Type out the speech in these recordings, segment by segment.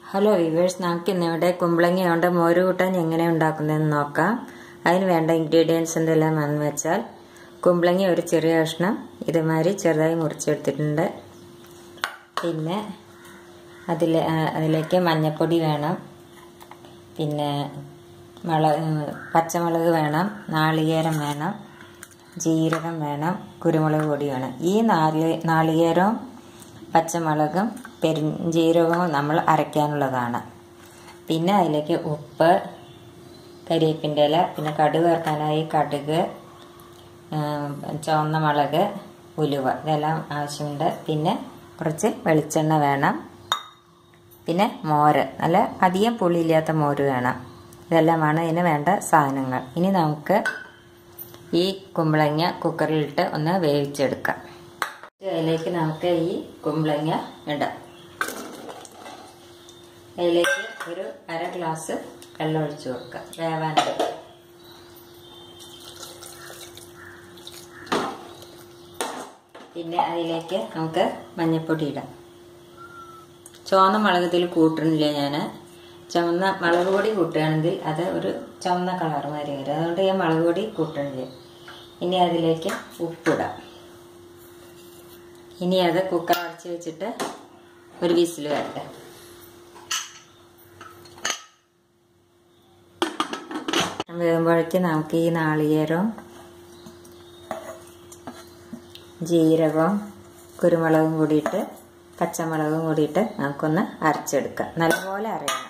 Hello viewers, നമുക്ക് ഇന്നിവിടെ കുമ്പളങ്ങ കൊണ്ട് മോര് കൂട്ടാൻ എങ്ങനെ ഉണ്ടാക്കുന്നതെന്ന് നോക്കാം. അതിന് വേണ്ട ഇൻഗ്രീഡിയൻസ് എന്തെല്ലാമാണെന്ന് വെച്ചാൽ, കുമ്പളങ്ങ ഒരു ചെറിയ കഷ്ണം ഇതുമാതിരി ചെറുതായി മുറിച്ചെടുത്തിട്ടുണ്ട്. പിന്നെ അതിലേക്ക് മഞ്ഞൾപ്പൊടി വേണം, പിന്നെ പച്ചമുളക് വേണം, നാളികേരം വേണം, ജീരകം വേണം, കുരുമുളക് പൊടി വേണം. ഈ നാളികേരവും പച്ചമുളകും പെരുംജീരകവും നമ്മൾ അരയ്ക്കാനുള്ളതാണ്. പിന്നെ അതിലേക്ക് ഉപ്പ്, കരിവേപ്പിൻ്റെ ഇല, പിന്നെ കടുക് വറുക്കാനായി കടുക്, ചുവന്ന മുളക്, ഉലുവ, ഇതെല്ലാം ആവശ്യമുണ്ട്. പിന്നെ കുറച്ച് വെളിച്ചെണ്ണ വേണം. പിന്നെ മോര്, നല്ല അധികം പുളിയില്ലാത്ത മോര് വേണം. ഇതെല്ലാമാണ് ഇതിന് വേണ്ട സാധനങ്ങൾ. ഇനി നമുക്ക് ഈ കുമ്പളങ്ങ കുക്കറിലിട്ട് ഒന്ന് വേവിച്ചെടുക്കാം. അതിലേക്ക് നമുക്ക് ഈ കുമ്പളങ്ങ ഇടാം. അതിലേക്ക് ഒരു അര ഗ്ലാസ് വെള്ളം ഒഴിച്ചു കൊടുക്കാം വേവാനായിട്ട്. പിന്നെ അതിലേക്ക് നമുക്ക് മഞ്ഞൾപ്പൊടി ഇടാം. ചുവന്ന മുളക് ഇതിൽ കൂട്ടണില്ല ഞാൻ. ചുവന്ന മുളക് പൊടി കൂട്ടുകയാണെങ്കിൽ അത് ഒരു ചുവന്ന കളർ മാതിരി വരും. അതുകൊണ്ട് ഞാൻ മുളക് പൊടി കൂട്ടണില്ല. ഇനി അതിലേക്ക് ഉപ്പിടാം. ഇനി അത് കുക്കർ അടച്ച് വെച്ചിട്ട് ഒരു വിസിൽ വരട്ടെ. വേകുമ്പോഴേക്ക് നമുക്ക് ഈ നാളികേരവും ജീരകവും കുരുമുളകും കൂടിയിട്ട് പച്ചമുളകും കൂടിയിട്ട് നമുക്കൊന്ന് അരച്ചെടുക്കാം. നല്ലപോലെ അരയണം.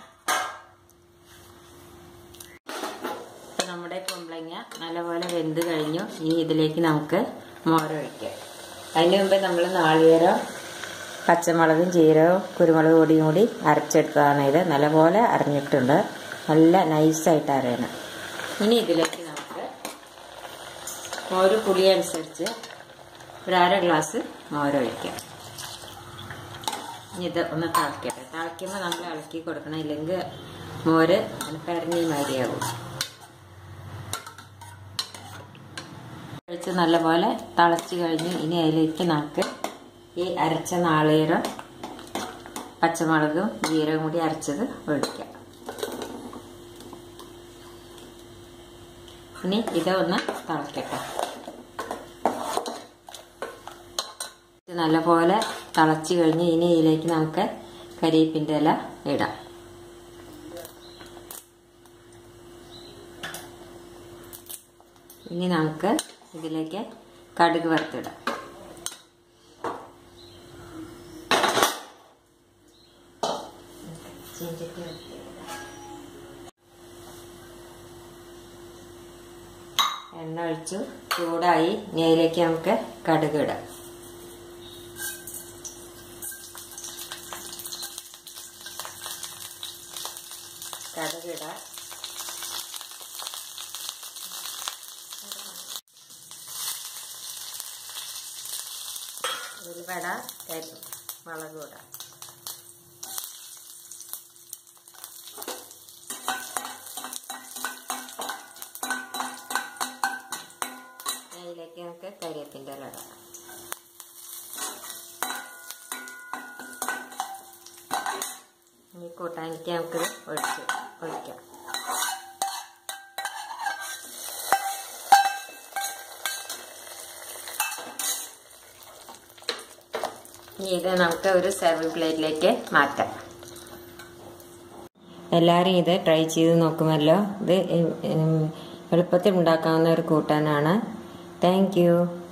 ഇപ്പം നമ്മുടെ കുമ്പളങ്ങ നല്ലപോലെ വെന്ത് കഴിഞ്ഞു. ഇനി ഇതിലേക്ക് നമുക്ക് മോരൊഴിക്കാം. അതിന് മുമ്പേ നമ്മൾ നാളികേരം, പച്ചമുളകും ജീരകവും കുരുമുളക് പൊടിയും കൂടി അരച്ചെടുത്തതാണ്. ഇത് നല്ലപോലെ അരഞ്ഞിട്ടുണ്ട്. നല്ല നൈസായിട്ട് അരയണം. ഇനി ഇതിലേക്ക് നമുക്ക് മോര് പുളി അനുസരിച്ച് ഒരു അര ഗ്ലാസ് മോരൊഴിക്കാം. ഇനി ഇത് ഒന്ന് തിളക്കട്ടെ. തിളയ്ക്കുമ്പോൾ നമ്മൾ ഇളക്കി കൊടുക്കണം, ഇല്ലെങ്കിൽ മോര് പെരഞ്ഞി മാതിരിയാകും. ഒഴിച്ച് നല്ലപോലെ തിളച്ച് കഴിഞ്ഞ് ഇനി അതിലേക്ക് നമുക്ക് ഈ അരച്ച നാളികേരം, പച്ചമുളകും ജീരകം കൂടി അരച്ചത് ഒഴിക്കാം. ഇനി ഇതൊന്ന് തിളക്കട്ടെ. നല്ലപോലെ തിളച്ച് കഴിഞ്ഞ് ഇനി ഇതിലേക്ക് നമുക്ക് കരിവേപ്പിൻ്റെ ഇല ഇടാം. ഇനി നമുക്ക് ഇതിലേക്ക് കടുക് വറുത്തിടാം. എണ്ണ ഒഴിച്ചു ചൂടായി. ഇനി അതിലേക്ക് നമുക്ക് കടുക് ഇടാം. കടുക് ഇടാം. ഉലുവട, മുളക് ഇടാം. അതിലേക്ക് നമുക്ക് കരിവേപ്പിൻ്റെ ഇല ഇടാം. ഈ കൂട്ടാനിക്ക് നമുക്കിത് ഒഴിക്കാം. ഇനി ഇത് നമുക്ക് ഒരു സെർവിങ് പ്ലേറ്റിലേക്ക് മാറ്റാം. എല്ലാവരും ഇത് ട്രൈ ചെയ്ത് നോക്കുമല്ലോ. ഇത് എളുപ്പത്തിൽ ഉണ്ടാക്കാവുന്ന ഒരു കൂട്ടാനാണ്. Thank you.